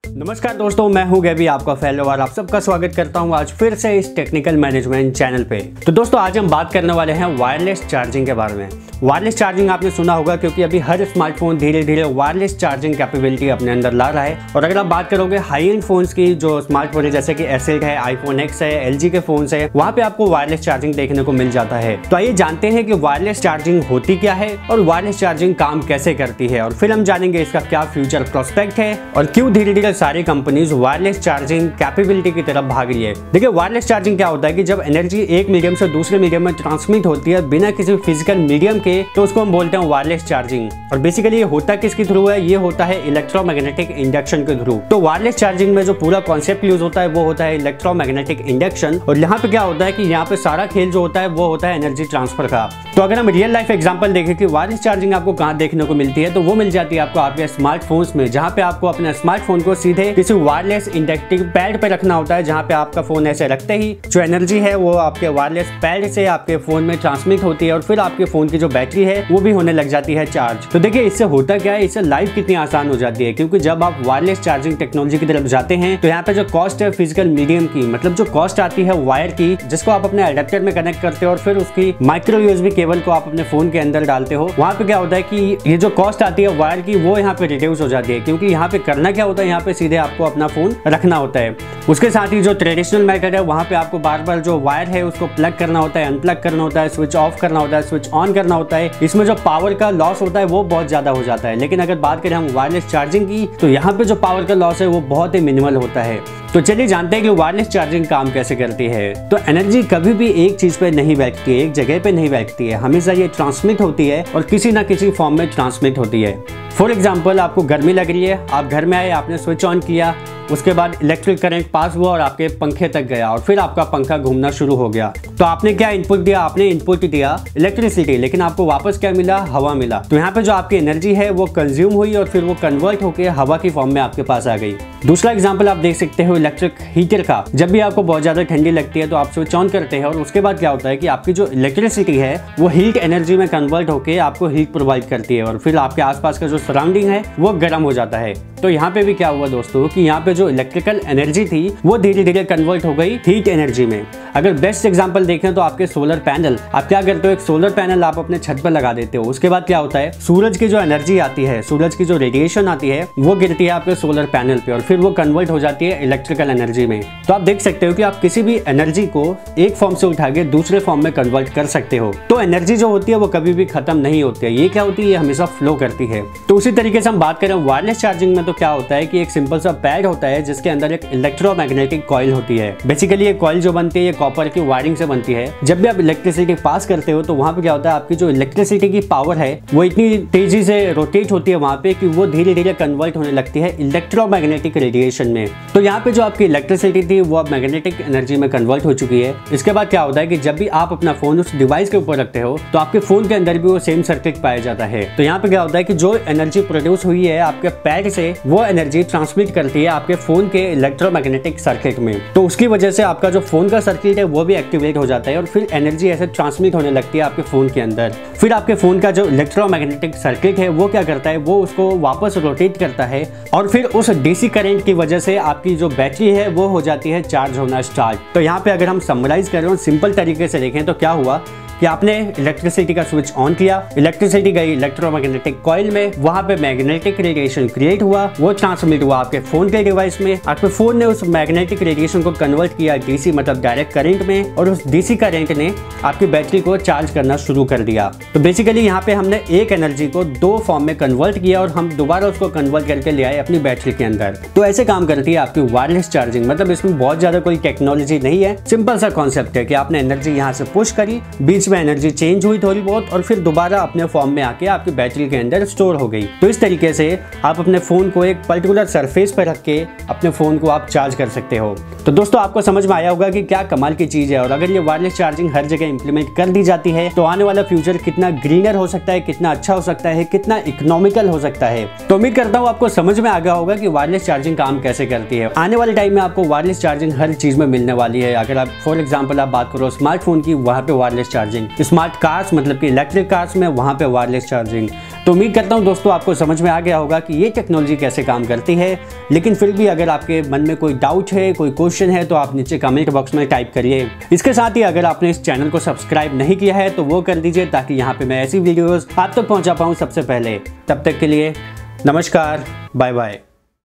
नमस्कार दोस्तों, मैं हूं गैबी, आपका फेलो, और आप सबका स्वागत करता हूं आज फिर से इस टेक्निकल मैनेजमेंट चैनल पे। तो दोस्तों आज हम बात करने वाले हैं वायरलेस चार्जिंग के बारे में। वायरलेस चार्जिंग आपने सुना होगा क्योंकि अभी हर स्मार्टफोन धीरे धीरे वायरलेस चार्जिंग कैपेबिलिटी अपने अंदर ला रहा है। और अगर आप बात करोगे हाई एंड फोन्स की, जो स्मार्टफोन है जैसे कि S8 है, iPhone X है, LG के फोन्स है, वहाँ पे आपको वायरलेस चार्जिंग देखने को मिल जाता है। तो आइए जानते हैं कि वायरलेस चार्जिंग होती क्या है और वायरलेस चार्जिंग काम कैसे करती है, और फिर हम जानेंगे इसका क्या फ्यूचर प्रोस्पेक्ट है और क्यों धीरे धीरे सारी कंपनीज वायरलेस चार्जिंग कैपेबिलिटी की तरफ भाग रही है। देखिए वायरलेस चार्जिंग क्या होता है कि जब एनर्जी एक मीडियम से दूसरे मीडियम में ट्रांसमिट होती है बिना किसी फिजिकल मीडियम के, तो उसको हम बोलते हैं वायरलेस चार्जिंग। और बेसिकली ये होता किसके थ्रू है? ये होता है इलेक्ट्रोमैग्नेटिक इंडक्शन के थ्रू। तो वायरलेस चार्जिंग में जो पूरा कॉन्सेप्ट यूज होता है वो होता है इलेक्ट्रोमैग्नेटिक इंडक्शन। और यहाँ पे क्या होता है कि यहाँ पे सारा खेल जो होता है वो होता है एनर्जी ट्रांसफर का। तो अगर हम रियल लाइफ एग्जांपल देखें कि वायरलेस चार्जिंग आपको कहाँ देखने को मिलती है, तो वो मिल जाती है आपको आपके स्मार्टफोन्स में, जहाँ पे आपको अपने स्मार्टफोन को सीधे किसी वायरलेस इंडक्टिव पैड पे रखना होता है, जहाँ पे आपका फोन ऐसे रखते ही जो एनर्जी है वो आपके वायरलेस पैड से आपके फोन में ट्रांसमिट होती है और फिर आपके फोन की जो बैटरी है वो भी होने लग जाती है चार्ज। तो देखिए इससे होता क्या है, इससे लाइफ कितनी आसान हो जाती है, क्योंकि जब आप वायरलेस चार्जिंग टेक्नोलॉजी की तरफ जाते हैं तो यहाँ पे जो कॉस्ट है फिजिकल मीडियम की, मतलब जो कॉस्ट आती है वायर की, जिसको आप अपने अडेप्टर में कनेक्ट करते हो और फिर उसकी माइक्रो यूएसबी केबल को आप अपने फोन के अंदर डालते हो, वहाँ पे क्या होता है कि ये जो कॉस्ट आती है वायर की वो यहाँ पे रिड्यूस हो जाती है। क्योंकि यहाँ पे करना क्या होता है, यहाँ पे सीधे आपको अपना फोन रखना होता है। उसके साथ ही जो ट्रेडिशनल मेथड है वहाँ पे आपको बार बार जो वायर है उसको प्लग करना होता है, अनप्लग करना होता है, स्विच ऑफ करना होता है, स्विच ऑन करना होता है। इसमें जो पावर का लॉस होता है वो बहुत ज्यादा हो जाता है। लेकिन अगर बात करें हम वायरलेस चार्जिंग की, तो यहाँ पे जो पावर का लॉस है वो बहुत ही मिनिमल होता है। तो चलिए जानते हैं कि वायरलेस चार्जिंग काम कैसे करती है। तो एनर्जी कभी भी एक चीज पे नहीं बैठती है, एक जगह पे नहीं बैठती है, हमेशा ये ट्रांसमिट होती है और किसी ना किसी फॉर्म में ट्रांसमिट होती है। फॉर एग्जाम्पल आपको गर्मी लग रही है, आप घर में आए, आपने स्विच ऑन किया, उसके बाद इलेक्ट्रिक करंट पास हुआ और आपके पंखे तक गया और फिर आपका पंखा घूमना शुरू हो गया। तो आपने क्या इनपुट दिया? आपने इनपुट दिया इलेक्ट्रिसिटी, लेकिन आपको वापस क्या मिला? हवा मिला। तो यहाँ पे जो आपकी एनर्जी है वो कंज्यूम हुई और फिर वो कन्वर्ट होकर हवा की फॉर्म में आपके पास आ गई। दूसरा एग्जाम्पल आप देख सकते हो इलेक्ट्रिक हीटर का। जब भी आपको बहुत ज्यादा ठंडी लगती है तो आप स्विच ऑन करते हैं और उसके बाद क्या होता है कि आपकी जो इलेक्ट्रिसिटी है वो हीट एनर्जी में कन्वर्ट होकर आपको हीट प्रोवाइड करती है और फिर आपके आसपास का जो सराउंडिंग है वो गर्म हो जाता है। तो यहाँ पे भी क्या हुआ दोस्तों कि यहाँ पे जो इलेक्ट्रिकल एनर्जी थी वो धीरे धीरे कन्वर्ट हो गई हीट एनर्जी में। अगर बेस्ट एग्जांपल देखें तो आपके सोलर पैनल, आप क्या करते हो, एक सोलर पैनल आप अपने छत पर लगा देते हो। उसके बाद क्या होता है, सूरज की जो एनर्जी आती है, सूरज की जो रेडिएशन आती है वो गिरती है आपके सोलर पैनल पे और फिर वो कन्वर्ट हो जाती है इलेक्ट्रिकल एनर्जी में। तो आप देख सकते हो कि आप किसी भी एनर्जी को एक फॉर्म से उठा के दूसरे फॉर्म में कन्वर्ट कर सकते हो। तो एनर्जी जो होती है वो कभी भी खत्म नहीं होती है, ये क्या होती है, ये हमेशा फ्लो करती है। तो उसी तरीके से हम बात करें वायरलेस चार्जिंग में, तो क्या होता है कि एक सिंपल सा पैड होता है जिसके अंदर एक इलेक्ट्रोमैग्नेटिक कॉइल होती है। बेसिकली ये कॉइल जो बनती है ये कॉपर की वायरिंग से बनती है। जब भी आप इलेक्ट्रिसिटी पास करते हो तो वहां पे क्या होता है, आपकी जो इलेक्ट्रिसिटी की पावर है वो इतनी तेजी से रोटेट होती है वहां पे कि वो धीरे धीरे कन्वर्ट होने लगती है इलेक्ट्रोमैग्नेटिक रेडिएशन में। तो यहाँ पे जो आपकी इलेक्ट्रिसिटी थी वो अब मैग्नेटिक एनर्जी में कन्वर्ट हो चुकी है। इसके बाद क्या होता है कि जब भी आप अपना फोन उस डिवाइस के ऊपर रखते हो तो आपके फोन के अंदर भी वो सेम सर्किट पाया जाता है। तो यहाँ पे क्या होता है कि जो एनर्जी प्रोड्यूस हुई है आपके पैड से, वो एनर्जी ट्रांसमिट करती है आपके फोन के इलेक्ट्रोमैग्नेटिक सर्किट में। तो उसकी वजह से आपका जो फोन का सर्किट है वो भी एक्टिवेट हो जाता है और फिर एनर्जी ऐसे ट्रांसमिट होने लगती है आपके फोन के अंदर। फिर आपके फोन का जो इलेक्ट्रोमैग्नेटिक सर्किट है वो क्या करता है, वो उसको वापस रोटेट करता है और फिर उस डीसी करंट की वजह से आपकी जो बैटरी है वो हो जाती है चार्ज होना स्टार्ट। तो यहाँ पे अगर हम समराइज करें और सिंपल तरीके से देखें तो क्या हुआ कि आपने इलेक्ट्रिसिटी का स्विच ऑन किया, इलेक्ट्रिसिटी गई इलेक्ट्रोमैग्नेटिक कॉइल में, वहां पे मैग्नेटिक रेडिएशन क्रिएट हुआ, वो ट्रांसमिट हुआ आपके फोन के डिवाइस में। आपके फोन ने उस मैग्नेटिक रेडिएशन को कन्वर्ट किया डीसी मतलब डायरेक्ट करंट में और उस डीसी करंट ने आपकी बैटरी को चार्ज करना शुरू कर दिया। तो बेसिकली यहाँ पे हमने एक एनर्जी को दो फॉर्म में कन्वर्ट किया और हम दोबारा उसको कन्वर्ट करके ले आए अपनी बैटरी के अंदर। तो ऐसे काम करती है आपकी वायरलेस चार्जिंग। मतलब इसमें बहुत ज्यादा कोई टेक्नोलॉजी नहीं है, सिंपल सा कॉन्सेप्ट है कि आपने एनर्जी यहाँ से पुश करी, बीच में एनर्जी चेंज हुई थोड़ी बहुत और फिर दोबारा अपने फॉर्म में आके आपकी बैटरी के अंदर स्टोर हो गई। तो इस तरीके से आप अपने फोन को एक पर्टिकुलर सरफेस पर रख के अपने फोन को आप चार्ज कर सकते हो। तो तो दोस्तों आपको समझ में आया होगा कि क्या कमाल की चीज है, और अगर ये वायरलेस चार्जिंग हर जगह इंप्लीमेंट कर दी जाती है तो आने वाला फ्यूचर कितना ग्रीनर हो सकता है, कितना अच्छा हो सकता है, कितना इकोनॉमिकल हो सकता है। तो उम्मीद करता हूँ आपको समझ में आ गया होगा कि वायरलेस चार्जिंग काम कैसे करती है। आने वाले टाइम में आपको वायरलेस चार्जिंग हर चीज में मिलने वाली है। अगर आप फॉर एग्जाम्पल आप बात करो स्मार्टफोन की, वहाँ पे वायरलेस चार्जिंग, स्मार्ट कार्स मतलब कि इलेक्ट्रिक कार्स में वहाँ पे वायरलेस चार्जिंग। तो उम्मीद करता हूँ दोस्तों आपको समझ में आ गया होगा कि ये टेक्नोलॉजी कैसे काम करती है। लेकिन फिर भी अगर आपके मन में कोई डाउट है, कोई क्वेश्चन है, तो आप नीचे कमेंट बॉक्स में टाइप करिए। इसके साथ ही अगर आपने इस चैनल को सब्सक्राइब नहीं किया है तो वो कर दीजिए, ताकि यहाँ पे मैं ऐसी वीडियोस आप तक पहुँचा पाऊँ सबसे पहले। तब तक के लिए नमस्कार, बाय बाय।